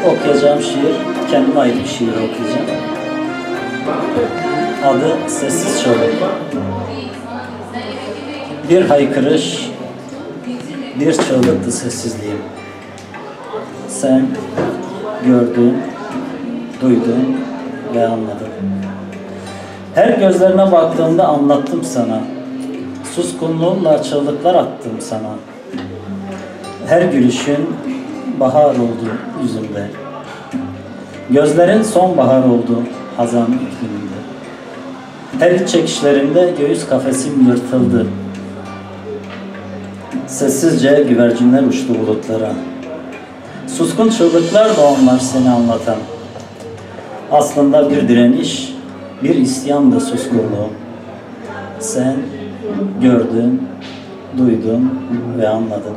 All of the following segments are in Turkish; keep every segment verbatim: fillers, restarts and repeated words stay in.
okuyacağım şiir, kendime ait bir şiir okuyacağım. Adı Sessiz Çığlık. Bir haykırış, bir çığlıktı sessizliğim. Sen gördün, duydun ve anladın. Her gözlerine baktığımda anlattım sana. Suskunluğumla çığlıklar attım sana. Her gülüşün bahar oldu yüzümde. Gözlerin sonbahar oldu hazan ikliminde. Her iç çekişlerinde göğüs kafesim yırtıldı. Sessizce güvercinler uçtu bulutlara. Suskun çığlıklar da onlar seni anlatan. Aslında bir direniş, bir isyan da suskunluğu. Sen gördün, duydun ve anladın.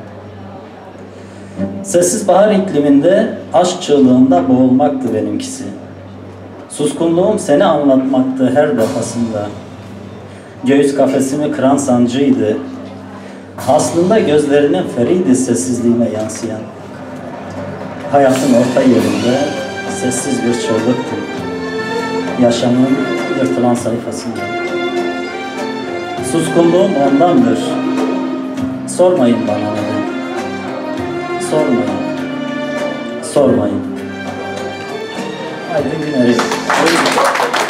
Sessiz bahar ikliminde, aşk çığlığında boğulmaktı benimkisi. Suskunluğum seni anlatmaktı her defasında. Göğüs kafesimi kıran sancıydı. Aslında gözlerinin feriydi sessizliğime yansıyan. Hayatın orta yerinde sessiz bir çığlıktı. Yaşamın yırtılan sayfasında. Suskunluğum ondandır. Sormayın bana neden. Sormayın. Sormayın. Haydi güneriz.